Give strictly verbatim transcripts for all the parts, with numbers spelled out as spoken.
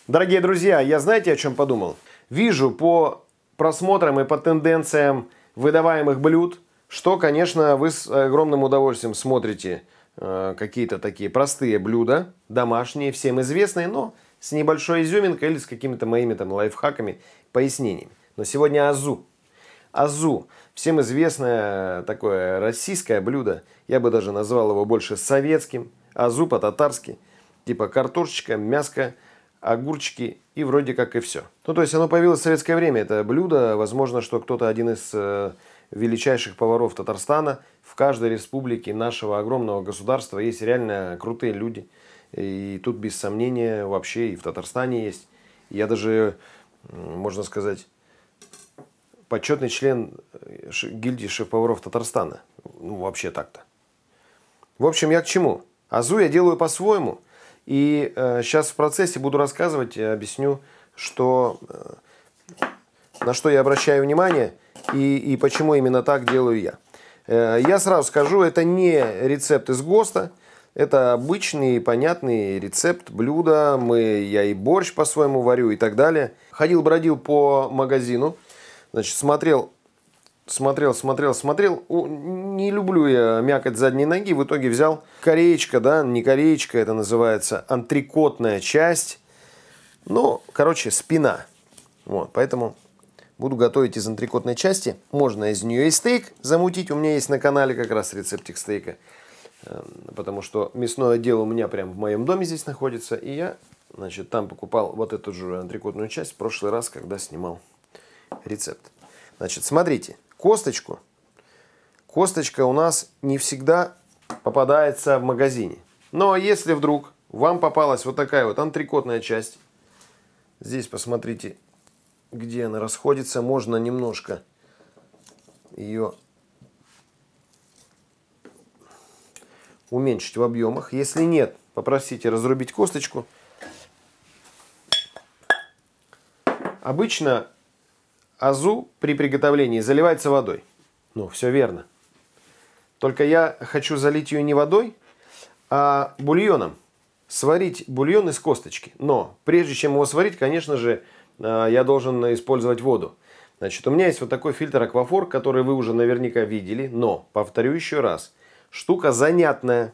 Дорогие друзья, я знаете, о чем подумал? Вижу по просмотрам и по тенденциям выдаваемых блюд, что, конечно, вы с огромным удовольствием смотрите э, какие-то такие простые блюда, домашние, всем известные, но с небольшой изюминкой или с какими-то моими там лайфхаками, пояснениями. Но сегодня азу. Азу. Всем известное такое российское блюдо. Я бы даже назвал его больше советским. Азу по-татарски. Типа картошечка, мяско, огурчики и вроде как и все. Ну, то есть оно появилось в советское время. Это блюдо, возможно, что кто-то один из э, величайших поваров Татарстана. В каждой республике нашего огромного государства есть реально крутые люди. И тут без сомнения вообще и в Татарстане есть. Я даже, можно сказать, почетный член гильдии шеф-поваров Татарстана. Ну, вообще так-то. В общем, я к чему? Азу я делаю по-своему. И э, сейчас в процессе буду рассказывать, объясню, что, э, на что я обращаю внимание и, и почему именно так делаю я. Э, я сразу скажу, это не рецепт из ГОСТа. Это обычный, понятный рецепт блюда. Мы, я и борщ по-своему варю и так далее. Ходил-бродил по магазину. Значит, смотрел, смотрел, смотрел, смотрел. Не люблю я мякоть задней ноги. В итоге взял кореечка, да, не кореечка, это называется антрикотная часть. Ну, короче, спина. Вот, поэтому буду готовить из антрикотной части. Можно из нее и стейк замутить. У меня есть на канале как раз рецептик стейка. Потому что мясное отдел у меня прямо в моем доме здесь находится. И я, значит, там покупал вот эту же антрикотную часть в прошлый раз, когда снимал рецепт. Значит, смотрите, косточку. Косточка у нас не всегда попадается в магазине. Но если вдруг вам попалась вот такая вот антрикотная часть, здесь посмотрите, где она расходится, можно немножко ее уменьшить в объемах. Если нет, попросите разрубить косточку. Обычно азу при приготовлении заливается водой. Ну, все верно. Только я хочу залить ее не водой, а бульоном. Сварить бульон из косточки. Но прежде чем его сварить, конечно же, я должен использовать воду. Значит, у меня есть вот такой фильтр Аквафор, который вы уже наверняка видели. Но, повторю еще раз, штука занятная.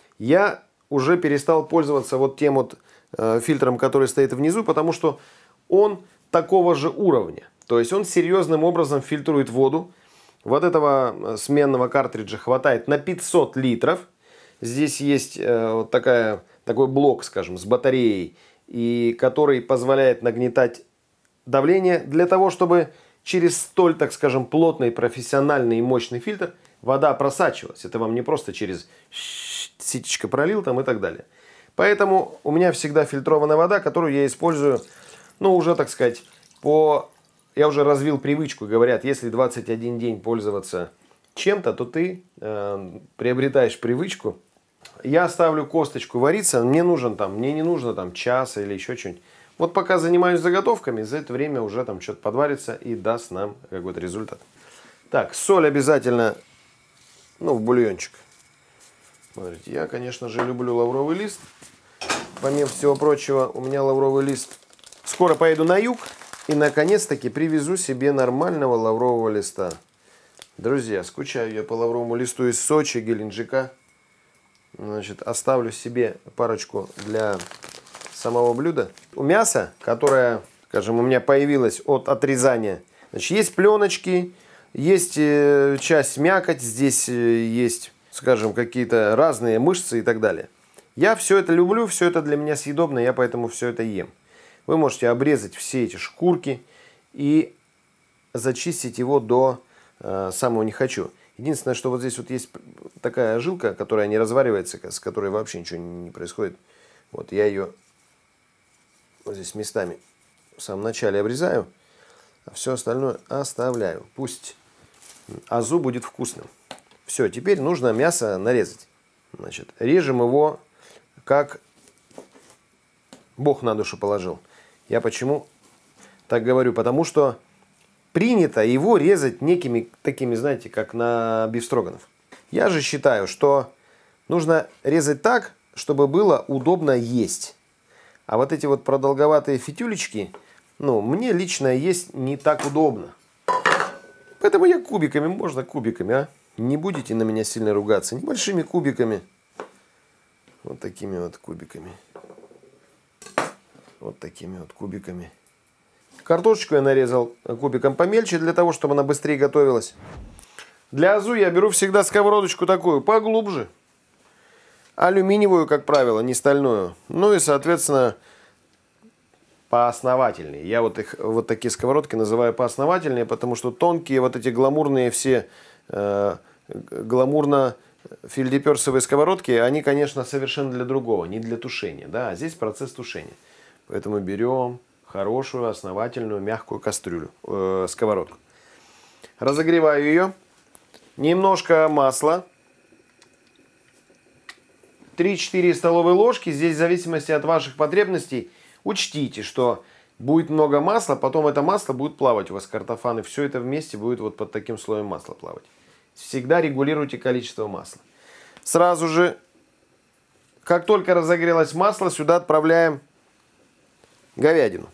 Я уже перестал пользоваться вот тем вот э, фильтром, который стоит внизу, потому что он такого же уровня. То есть он серьезным образом фильтрует воду. Вот этого сменного картриджа хватает на пятьсот литров. Здесь есть э, вот такая, такой блок, скажем, с батареей, и который позволяет нагнетать давление для того, чтобы через столь, так скажем, плотный, профессиональный и мощный фильтр вода просачивалась. Это вам не просто через ситечко пролил там и так далее. Поэтому у меня всегда фильтрованная вода, которую я использую, ну, уже, так сказать, по... Я уже развил привычку, говорят, если двадцать один день пользоваться чем-то, то ты э, приобретаешь привычку. Я ставлю косточку вариться, мне нужен там, мне не нужно там час или еще что-нибудь. Вот пока занимаюсь заготовками, за это время уже там что-то подварится и даст нам какой-то результат. Так, соль обязательно, ну, в бульончик. Смотрите, я, конечно же, люблю лавровый лист. Помимо всего прочего, у меня лавровый лист. Скоро поеду на юг и, наконец-таки, привезу себе нормального лаврового листа. Друзья, скучаю я по лавровому листу из Сочи, Геленджика. Значит, оставлю себе парочку для самого блюда. У мяса, которое, скажем, у меня появилось от отрезания, значит, есть пленочки, есть э, часть мякоть, здесь э, есть, скажем, какие-то разные мышцы и так далее. Я все это люблю, все это для меня съедобно, я поэтому все это ем. Вы можете обрезать все эти шкурки и зачистить его до э, самого не хочу. Единственное, что вот здесь вот есть такая жилка, которая не разваривается, с которой вообще ничего не происходит. Вот я ее вот здесь местами в самом начале обрезаю, а все остальное оставляю. Пусть азу будет вкусным. Все, теперь нужно мясо нарезать. Значит, режем его, как Бог на душу положил. Я почему так говорю? Потому что принято его резать некими такими, знаете, как на бифстроганов. Я же считаю, что нужно резать так, чтобы было удобно есть. А вот эти вот продолговатые фитюлечки, ну, мне лично есть не так удобно. Поэтому я кубиками, можно кубиками, а? Не будете на меня сильно ругаться. Небольшими кубиками. Вот такими вот кубиками. Вот такими вот кубиками. Картошечку я нарезал кубиком помельче, для того, чтобы она быстрее готовилась. Для азу я беру всегда сковородочку такую, поглубже. Алюминиевую, как правило, не стальную. Ну и, соответственно, поосновательнее. Я вот их, вот такие сковородки называю поосновательнее, потому что тонкие, вот эти гламурные все, э, гламурно-фильдеперсовые сковородки, они, конечно, совершенно для другого, не для тушения. Да? А здесь процесс тушения. Поэтому берем хорошую, основательную, мягкую кастрюлю, э, сковородку. Разогреваю ее. Немножко масла. три-четыре столовые ложки. Здесь в зависимости от ваших потребностей. Учтите, что будет много масла, потом это масло будет плавать у вас, картофан, и все это вместе будет вот под таким слоем масла плавать. Всегда регулируйте количество масла. Сразу же, как только разогрелось масло, сюда отправляем говядину.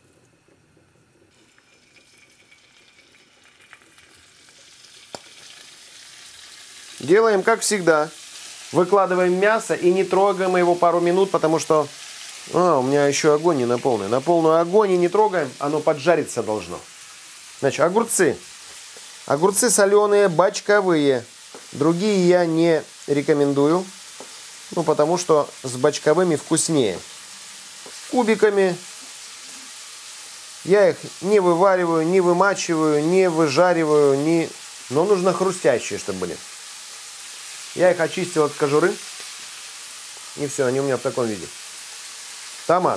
Делаем как всегда. Выкладываем мясо и не трогаем его пару минут, потому что... А, у меня еще огонь не на полный. На полную огонь и не трогаем, оно поджариться должно. Значит, огурцы. Огурцы соленые, бочковые. Другие я не рекомендую. Ну, потому что с бочковыми вкуснее. Кубиками. Я их не вывариваю, не вымачиваю, не выжариваю, не... Но нужно хрустящие, чтобы были. Я их очистил от кожуры. И все, они у меня в таком виде. Томат.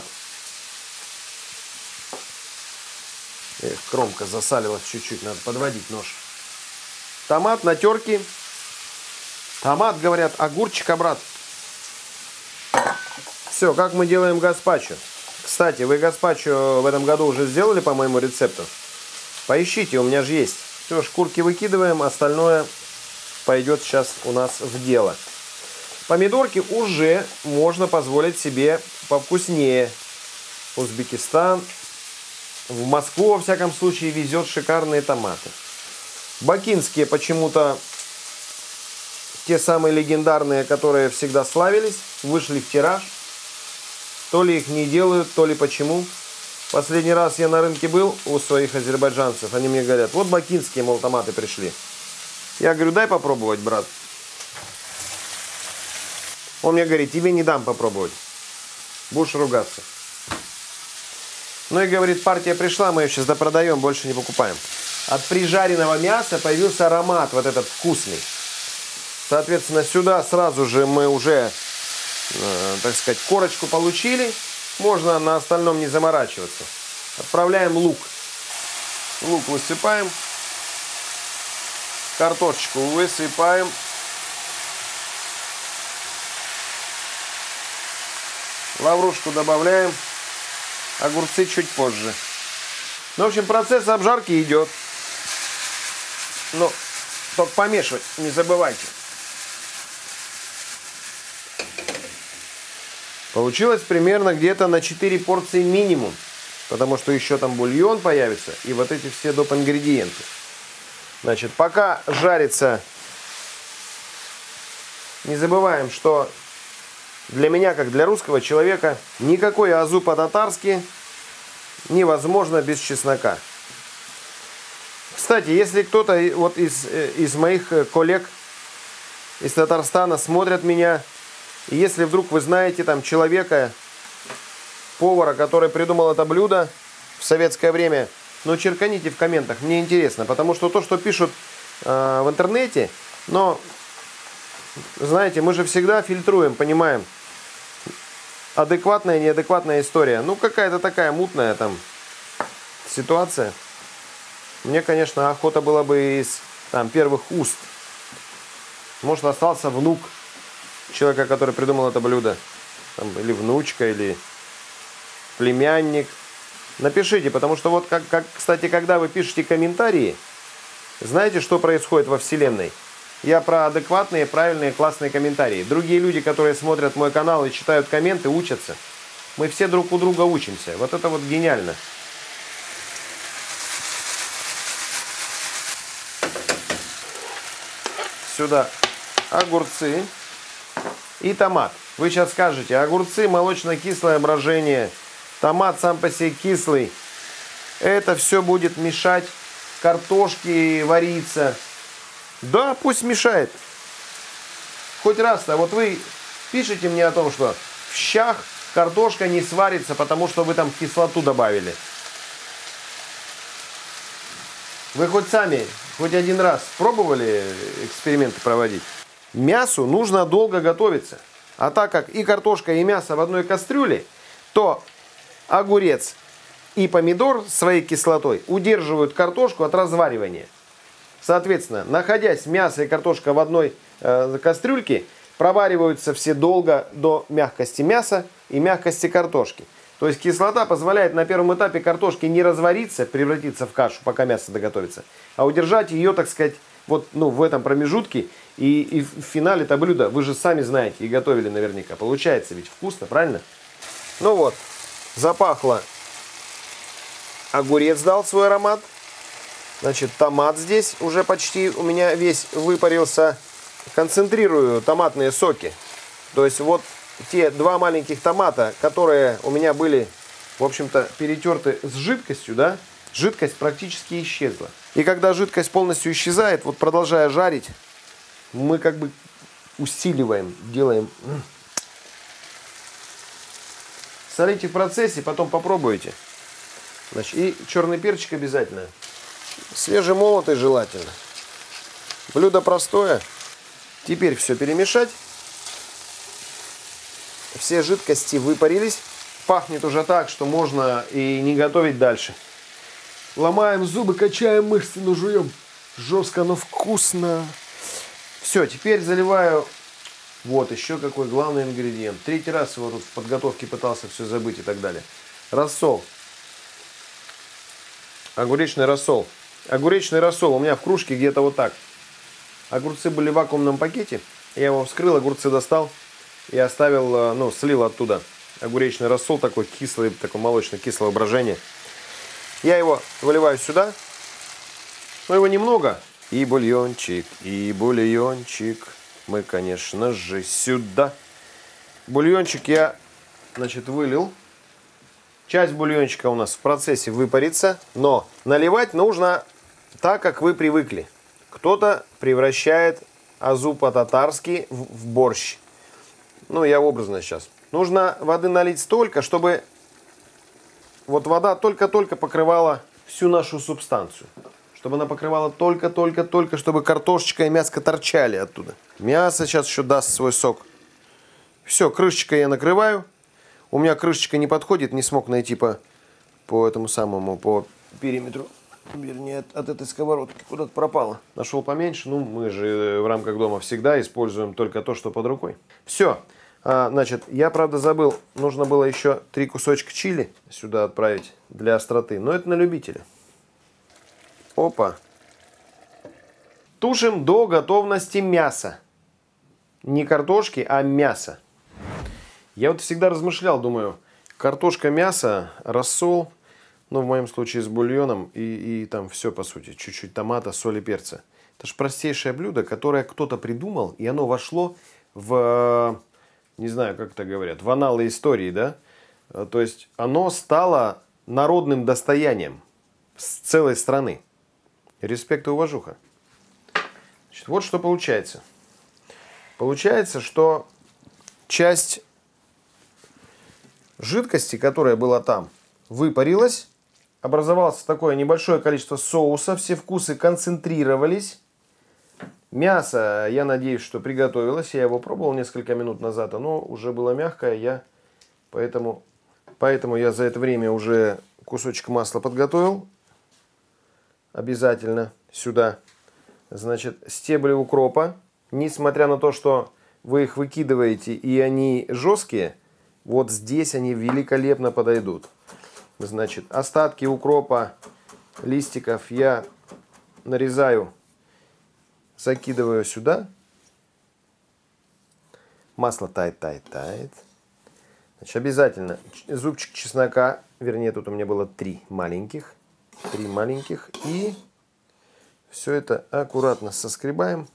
Эх, кромка засалилась чуть-чуть, надо подводить нож. Томат на терке. Томат, говорят, огурчика, брат. Все, как мы делаем гаспачо. Кстати, вы гаспачо в этом году уже сделали по моему рецепту? Поищите, у меня же есть. Все, шкурки выкидываем, остальное пойдет сейчас у нас в дело. Помидорки уже можно позволить себе повкуснее. Узбекистан, в Москву, во всяком случае, везет шикарные томаты. Бакинские почему-то, те самые легендарные, которые всегда славились, вышли в тираж. То ли их не делают, то ли почему. Последний раз я на рынке был у своих азербайджанцев. Они мне говорят, вот бакинские, мол, томаты пришли. Я говорю, дай попробовать, брат. Он мне говорит, тебе не дам попробовать. Будешь ругаться. Ну и говорит, партия пришла, мы ее сейчас допродаем, больше не покупаем. От прижаренного мяса появился аромат вот этот вкусный. Соответственно, сюда сразу же мы уже, э, так сказать, корочку получили. Можно на остальном не заморачиваться. Отправляем лук. Лук высыпаем. Картошечку высыпаем. Лаврушку добавляем. Огурцы чуть позже. Ну, в общем, процесс обжарки идет. Но только помешивать не забывайте. Получилось примерно где-то на четыре порции минимум. Потому что еще там бульон появится. И вот эти все доп. Ингредиенты. Значит, пока жарится, не забываем, что для меня, как для русского человека, никакой азу по-татарски невозможно без чеснока. Кстати, если кто-то вот из, из моих коллег из Татарстана смотрят меня, и если вдруг вы знаете там человека, повара, который придумал это блюдо в советское время, ну, черканите в комментах, мне интересно, потому что то, что пишут э, в интернете, но, знаете, мы же всегда фильтруем, понимаем, адекватная, неадекватная история. Ну, какая-то такая мутная там ситуация. Мне, конечно, охота была бы из там, первых уст. Может, остался внук человека, который придумал это блюдо. Там, или внучка, или племянник. Напишите, потому что вот, как, как, кстати, когда вы пишете комментарии, знаете, что происходит во Вселенной? Я про адекватные, правильные, классные комментарии. Другие люди, которые смотрят мой канал и читают комменты, учатся. Мы все друг у друга учимся. Вот это вот гениально. Сюда огурцы и томат. Вы сейчас скажете, огурцы, молочно-кислое брожение, томат сам по себе кислый. Это все будет мешать картошке вариться. Да, пусть мешает. Хоть раз-то, вот вы пишите мне о том, что в щах картошка не сварится, потому что вы там кислоту добавили. Вы хоть сами, хоть один раз пробовали эксперименты проводить? Мясу нужно долго готовиться. А так как и картошка, и мясо в одной кастрюле, то огурец и помидор своей кислотой удерживают картошку от разваривания. Соответственно, находясь мясо и картошка в одной э, кастрюльке, провариваются все долго до мягкости мяса и мягкости картошки. То есть кислота позволяет на первом этапе картошки не развариться, превратиться в кашу, пока мясо доготовится, а удержать ее, так сказать, вот ну, в этом промежутке. И, и в финале это блюдо, вы же сами знаете и готовили наверняка. Получается ведь вкусно, правильно? Ну вот, запахло. Огурец дал свой аромат. Значит, томат здесь уже почти у меня весь выпарился. Концентрирую томатные соки. То есть вот те два маленьких томата, которые у меня были, в общем-то, перетерты с жидкостью, да, жидкость практически исчезла. И когда жидкость полностью исчезает, вот продолжая жарить, мы как бы усиливаем, делаем. Солите в процессе, потом попробуйте. Значит, и черный перчик обязательно. Свежемолотый желательно. Блюдо простое. Теперь все перемешать. Все жидкости выпарились. Пахнет уже так, что можно и не готовить дальше. Ломаем зубы, качаем мышцы, но жуем. Жестко, но вкусно. Все, теперь заливаю. Вот еще какой главный ингредиент. Третий раз его тут в подготовке пытался все забыть и так далее. Рассол. Огуречный рассол. Огуречный рассол у меня в кружке где-то вот так. Огурцы были в вакуумном пакете. Я его вскрыл, огурцы достал и оставил, ну, слил оттуда. Огуречный рассол такой кислый, такой молочно-кислое брожение. Я его выливаю сюда. Но его немного. И бульончик, и бульончик. Мы, конечно же, сюда. Бульончик я, значит, вылил. Часть бульончика у нас в процессе выпарится. Но наливать нужно так, как вы привыкли. Кто-то превращает азу по-татарски в, в борщ. Ну, я образно сейчас. Нужно воды налить столько, чтобы вот вода только-только покрывала всю нашу субстанцию. Чтобы она покрывала только-только-только, чтобы картошечка и мяско торчали оттуда. Мясо сейчас еще даст свой сок. Все, крышечкой я накрываю. У меня крышечка не подходит, не смог найти по, по этому самому, по периметру. Вернее, от, от этой сковородки куда-то пропала. Нашел поменьше, ну мы же в рамках дома всегда используем только то, что под рукой. Все, а, значит, я правда забыл, нужно было еще три кусочка чили сюда отправить для остроты, но это на любителя. Опа. Тушим до готовности мяса. Не картошки, а мяса. Я вот всегда размышлял, думаю, картошка, мясо, рассол, ну, в моем случае с бульоном и, и там все, по сути, чуть-чуть томата, соли, перца. Это же простейшее блюдо, которое кто-то придумал, и оно вошло в, не знаю, как это говорят, в аналы истории, да? То есть оно стало народным достоянием с целой страны. Респект и уважуха. Значит, вот что получается. Получается, что часть жидкости, которая была там, выпарилась. Образовалось такое небольшое количество соуса. Все вкусы концентрировались. Мясо, я надеюсь, что приготовилось. Я его пробовал несколько минут назад. Оно уже было мягкое. Я, поэтому, поэтому я за это время уже кусочек масла подготовил. Обязательно сюда. Значит, стебли укропа. Несмотря на то, что вы их выкидываете и они жесткие, вот здесь они великолепно подойдут. Значит, остатки укропа, листиков я нарезаю, закидываю сюда. Масло тает, тает, тает. Значит, обязательно зубчик чеснока, вернее, тут у меня было три маленьких. Три маленьких. И все это аккуратно соскребаем.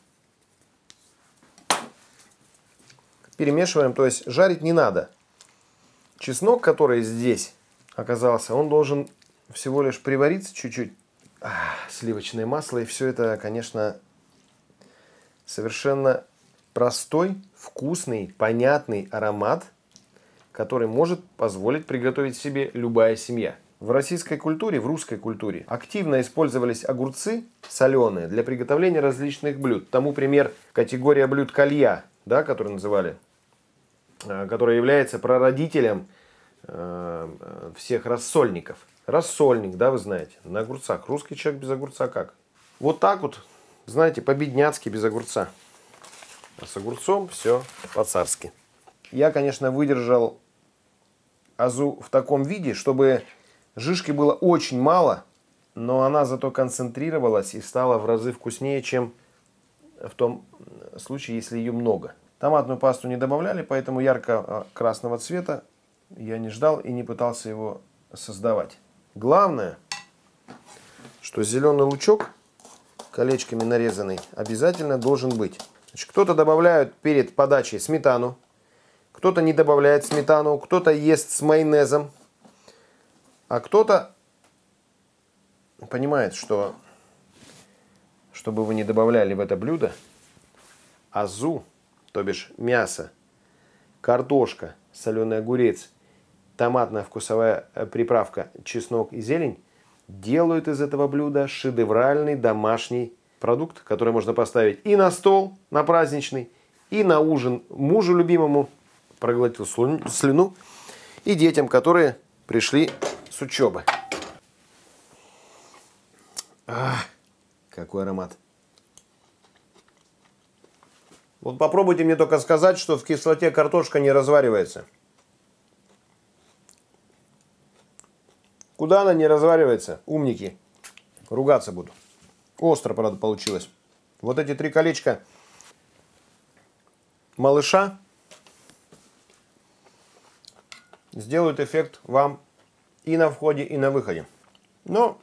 Перемешиваем, то есть жарить не надо. Чеснок, который здесь оказался, он должен всего лишь привариться чуть-чуть. Сливочное масло, и все это, конечно, совершенно простой, вкусный, понятный аромат, который может позволить приготовить себе любая семья. В российской культуре, в русской культуре активно использовались огурцы соленые для приготовления различных блюд. Тому пример категория блюд калья, да, которые называли, которая является прародителем э, всех рассольников. Рассольник, да, вы знаете, на огурцах. Русский человек без огурца как? Вот так вот, знаете, по-бедняцки без огурца. А с огурцом все по-царски. Я, конечно, выдержал азу в таком виде, чтобы жижки было очень мало, но она зато концентрировалась и стала в разы вкуснее, чем в том случае, если ее много. Томатную пасту не добавляли, поэтому ярко-красного цвета я не ждал и не пытался его создавать. Главное, что зеленый лучок, колечками нарезанный, обязательно должен быть. Кто-то добавляет перед подачей сметану, кто-то не добавляет сметану, кто-то ест с майонезом, а кто-то понимает, что чтобы вы не добавляли в это блюдо азу, то бишь мясо, картошка, соленый огурец, томатная вкусовая приправка, чеснок и зелень, делают из этого блюда шедевральный домашний продукт, который можно поставить и на стол, на праздничный, и на ужин мужу любимому, проглотил слюну, и детям, которые пришли с учебы. Ах, какой аромат. Вот попробуйте мне только сказать, что в кислоте картошка не разваривается. Куда она не разваривается? Умники. Ругаться буду. Остро, правда, получилось. Вот эти три колечка малыша сделают эффект вам и на входе, и на выходе. Но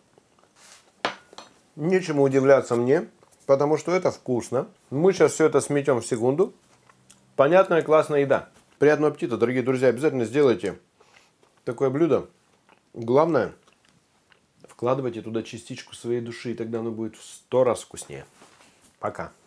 нечему удивляться мне, потому что это вкусно. Мы сейчас все это сметем в секунду. Понятная, классная еда. Приятного аппетита, дорогие друзья. Обязательно сделайте такое блюдо. Главное, вкладывайте туда частичку своей души, и тогда оно будет в сто раз вкуснее. Пока.